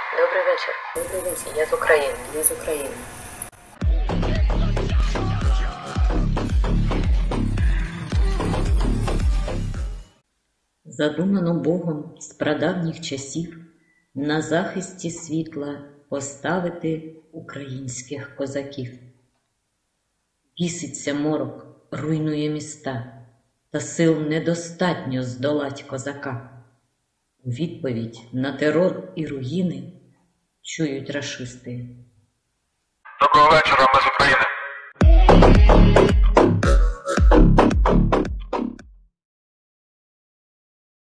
Добрий вечір. Добрий вечір. Я з України. Я з України. Задумано Богом з прадавніх часів на захисті світла поставити українських козаків. Біситься морок, руйнує міста, та сил недостатньо здолать козака. У відповідь на терор і руїни чують рашисти. Доброго вечора, ми з України.